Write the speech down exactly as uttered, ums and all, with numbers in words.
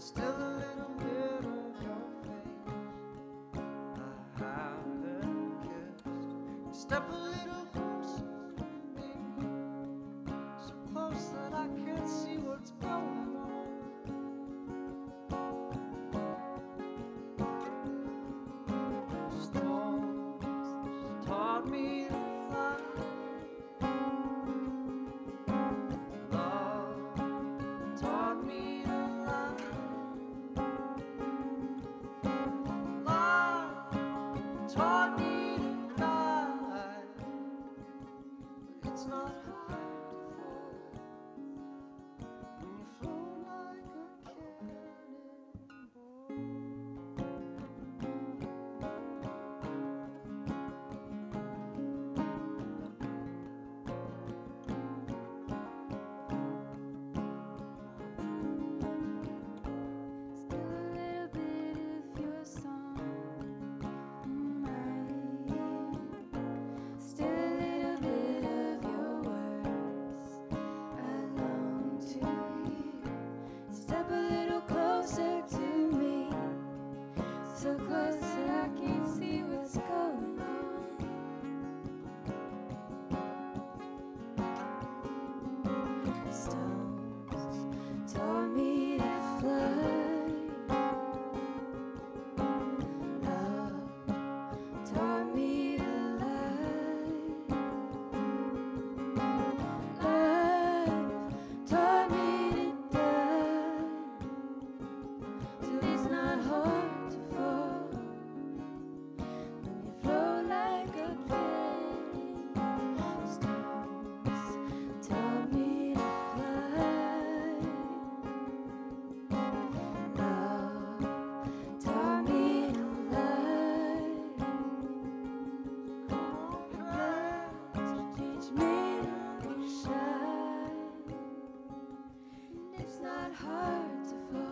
still a little bit of your face I haven't kissed. Step a little closer to me, so close that I can't see what's going on. Storms taught me to fly. Love taught me to lie. Love taught me to die. But it's not hard to fall when you flow like a cannonball. Still a little bit of your song in my ear. Still a little bit of your words I long to hear. Step a little closer to me, so close that I can't see what's going on. Stones taught me to fly. Love taught me to lie. Life taught me to die. So it's not hard to fall when you flow like a cannonball. Stones taught me to fly. Love taught me to lie. Teach me to be shy. And it's not hard to fall